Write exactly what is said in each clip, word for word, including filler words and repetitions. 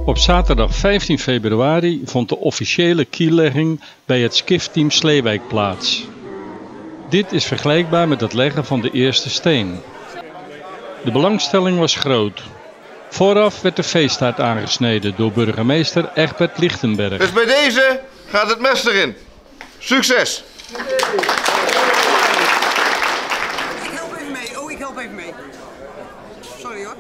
Op zaterdag vijftien februari vond de officiële kiellegging bij het skifteam Sleewijk plaats. Dit is vergelijkbaar met het leggen van de eerste steen. De belangstelling was groot. Vooraf werd de feesttaart aangesneden door burgemeester Egbert Lichtenberg. Dus bij deze gaat het mes erin. Succes! Ik help even mee. Oh, ik help even mee. Sorry hoor.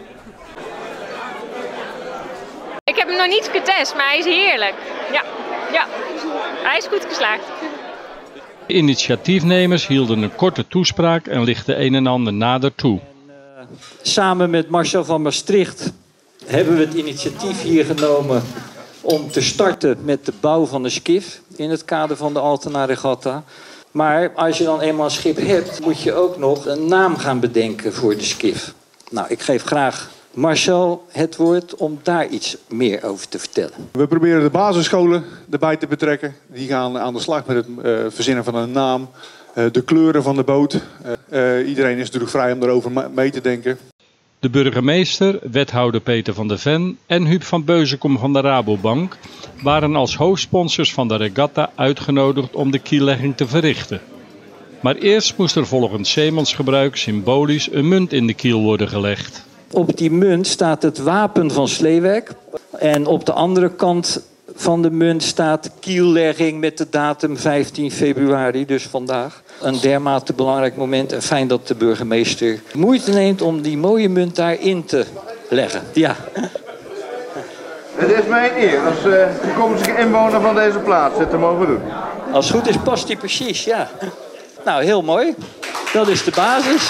Ik heb hem nog niet getest, maar hij is heerlijk. Ja, ja. Hij is goed geslaagd. De initiatiefnemers hielden een korte toespraak en lichten een en ander nader toe. Samen met Marcel van Maastricht hebben we het initiatief hier genomen om te starten met de bouw van een skif in het kader van de Altena Regatta. Maar als je dan eenmaal een schip hebt, moet je ook nog een naam gaan bedenken voor de skif. Nou, ik geef graag Marcel het woord om daar iets meer over te vertellen. We proberen de basisscholen erbij te betrekken. Die gaan aan de slag met het uh, verzinnen van een naam, uh, de kleuren van de boot. Uh, uh, iedereen is natuurlijk vrij om erover mee te denken. De burgemeester, wethouder Peter van der Ven en Huub van Beuzenkom van de Rabobank waren als hoofdsponsors van de regatta uitgenodigd om de kiellegging te verrichten. Maar eerst moest er volgens zeemansgebruik symbolisch een munt in de kiel worden gelegd. Op die munt staat het wapen van Sleewijk en op de andere kant van de munt staat kiellegging met de datum vijftien februari, dus vandaag. Een dermate belangrijk moment en fijn dat de burgemeester moeite neemt om die mooie munt daarin te leggen. Ja. Het is mijn eer als uh, toekomstige inwoner van deze plaats dit te mogen doen. Als het goed is past die precies, ja. Nou, heel mooi. Dat is de basis.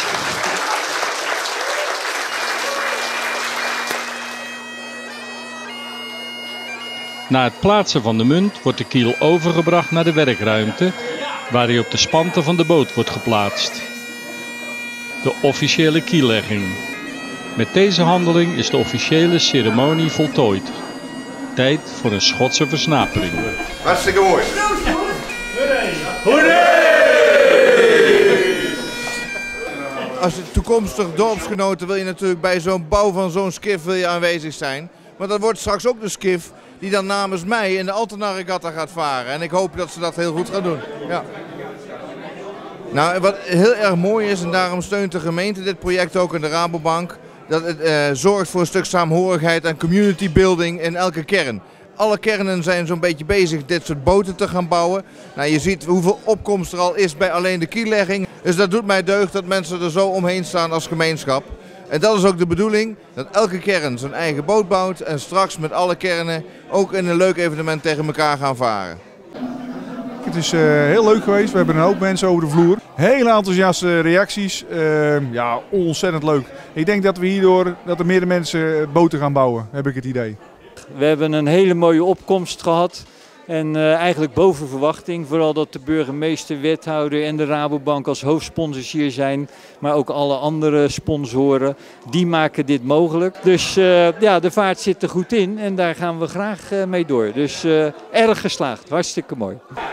Na het plaatsen van de munt wordt de kiel overgebracht naar de werkruimte, waar hij op de spanten van de boot wordt geplaatst. De officiële kiellegging. Met deze handeling is de officiële ceremonie voltooid. Tijd voor een Schotse versnapering. Hartstikke mooi. Als toekomstig dorpsgenoten wil je natuurlijk bij zo'n bouw van zo'n skif wil je aanwezig zijn. Maar dat wordt straks ook de skif die dan namens mij in de Altena Regatta gaat varen. En ik hoop dat ze dat heel goed gaan doen. Ja. Nou, wat heel erg mooi is, en daarom steunt de gemeente dit project ook in de Rabobank, dat het uh, zorgt voor een stuk saamhorigheid en community building in elke kern. Alle kernen zijn zo'n beetje bezig dit soort boten te gaan bouwen. Nou, je ziet hoeveel opkomst er al is bij alleen de kiellegging. Dus dat doet mij deugd dat mensen er zo omheen staan als gemeenschap. En dat is ook de bedoeling, dat elke kern zijn eigen boot bouwt en straks met alle kernen ook in een leuk evenement tegen elkaar gaan varen. Het is uh, heel leuk geweest, we hebben een hoop mensen over de vloer. Heel enthousiaste reacties, uh, ja, ontzettend leuk. Ik denk dat we hierdoor, dat er meer mensen boten gaan bouwen, heb ik het idee. We hebben een hele mooie opkomst gehad. En uh, eigenlijk boven verwachting, vooral dat de burgemeester, wethouder en de Rabobank als hoofdsponsors hier zijn. Maar ook alle andere sponsoren, die maken dit mogelijk. Dus uh, ja, de vaart zit er goed in en daar gaan we graag uh, mee door. Dus uh, erg geslaagd, hartstikke mooi.